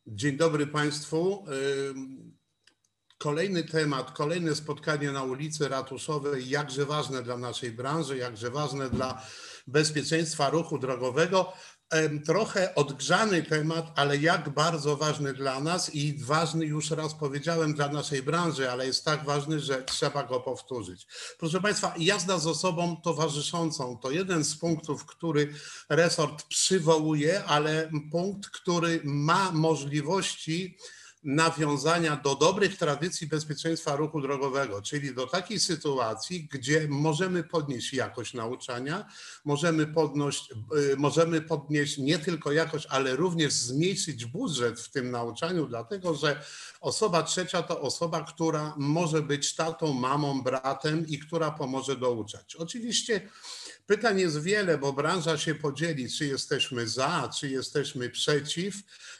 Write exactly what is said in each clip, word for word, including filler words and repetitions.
Dzień dobry Państwu. Kolejny temat, kolejne spotkanie na ulicy Ratuszowej, jakże ważne dla naszej branży, jakże ważne dla bezpieczeństwa ruchu drogowego. Trochę odgrzany temat, ale jak bardzo ważny dla nas i ważny, już raz powiedziałem, dla naszej branży, ale jest tak ważny, że trzeba go powtórzyć. Proszę Państwa, jazda z osobą towarzyszącą to jeden z punktów, który resort przywołuje, ale punkt, który ma możliwości nawiązania do dobrych tradycji bezpieczeństwa ruchu drogowego, czyli do takiej sytuacji, gdzie możemy podnieść jakość nauczania, możemy podnieść, możemy podnieść nie tylko jakość, ale również zmniejszyć budżet w tym nauczaniu, dlatego że osoba trzecia to osoba, która może być tatą, mamą, bratem i która pomoże douczać. Oczywiście pytań jest wiele, bo branża się podzieli, czy jesteśmy za, czy jesteśmy przeciw,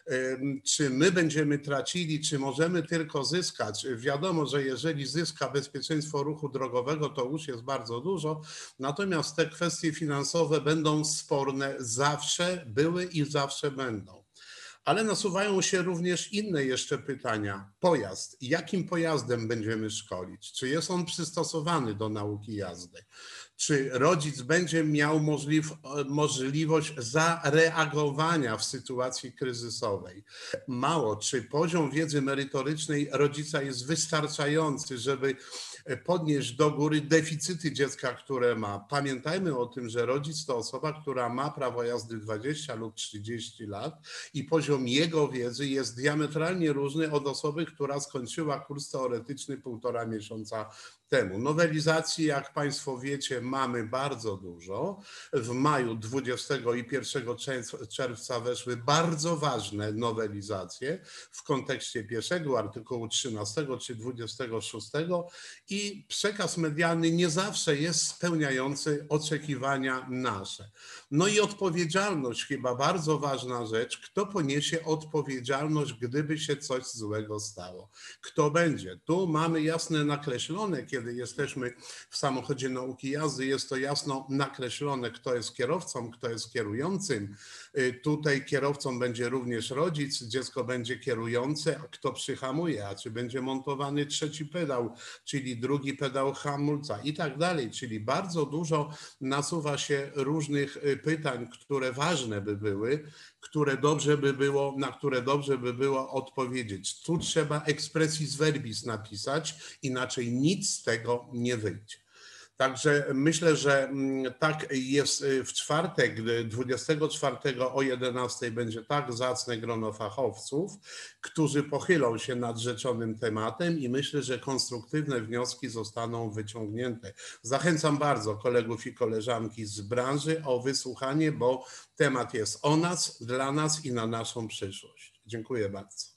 czy my będziemy tracili, czy możemy tylko zyskać. Wiadomo, że jeżeli zyska bezpieczeństwo ruchu drogowego, to już jest bardzo dużo, natomiast te kwestie finansowe będą sporne zawsze, były i zawsze będą. Ale nasuwają się również inne jeszcze pytania. Pojazd. Jakim pojazdem będziemy szkolić? Czy jest on przystosowany do nauki jazdy? Czy rodzic będzie miał możliw, możliwość zareagowania w sytuacji kryzysowej? Mało, czy poziom wiedzy merytorycznej rodzica jest wystarczający, żeby podnieść do góry deficyty dziecka, które ma? Pamiętajmy o tym, że rodzic to osoba, która ma prawo jazdy dwadzieścia lub trzydzieści lat i poziom jego wiedzy jest diametralnie różny od osoby, która skończyła kurs teoretyczny półtora miesiąca temu. Nowelizacji, jak Państwo wiecie, mamy bardzo dużo. W maju dwudziestego pierwszego czerwca weszły bardzo ważne nowelizacje w kontekście pierwszego artykułu trzynastego czy dwudziestego szóstego i przekaz medialny nie zawsze jest spełniający oczekiwania nasze. No i odpowiedzialność, chyba bardzo ważna rzecz, kto poniesie odpowiedzialność, gdyby się coś złego stało. Kto będzie? Tu mamy jasne nakreślone, kiedy jesteśmy w samochodzie nauki jazdy, jest to jasno nakreślone, kto jest kierowcą, kto jest kierującym. Tutaj kierowcą będzie również rodzic, dziecko będzie kierujące, a kto przyhamuje, a czy będzie montowany trzeci pedał, czyli drugi pedał hamulca i tak dalej. Czyli bardzo dużo nasuwa się różnych pytań, które ważne by były, które dobrze by było, na które dobrze by było odpowiedzieć. Tu trzeba expressis verbis napisać, inaczej nic z tego nie wyjdzie. Także myślę, że tak jest w czwartek, dwudziestego czwartego o jedenastej będzie tak zacne grono fachowców, którzy pochylą się nad rzeczonym tematem i myślę, że konstruktywne wnioski zostaną wyciągnięte. Zachęcam bardzo kolegów i koleżanki z branży o wysłuchanie, bo temat jest o nas, dla nas i na naszą przyszłość. Dziękuję bardzo.